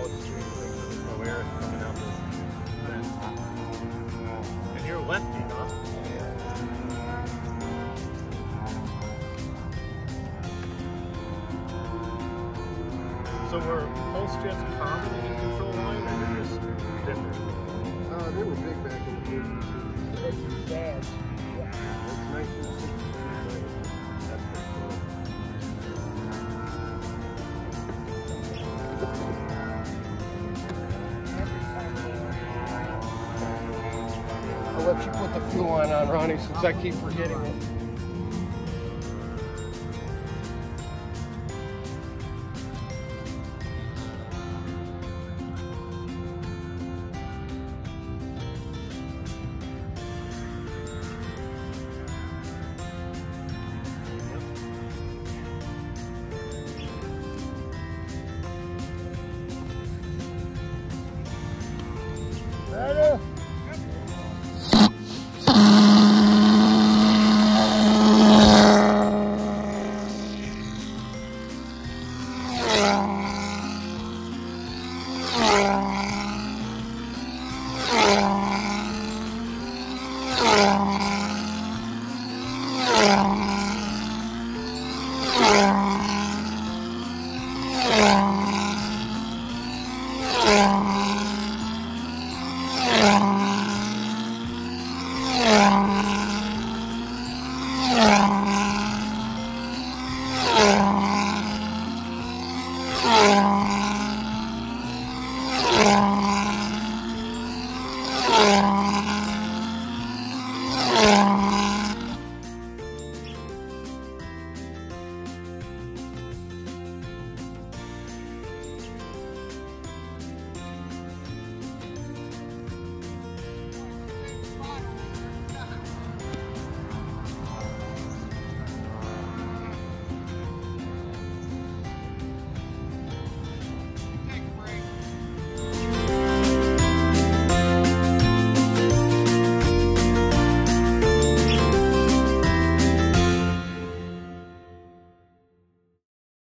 solid stream. There's no air coming out the vent. And you're lefty, huh? So were pulse jets common in control line, or they're just different? They were big back in the day. This is Dad's. It's 1960. That's pretty cool. I'll let you put the fuel on, Ronnie, since I keep forgetting it.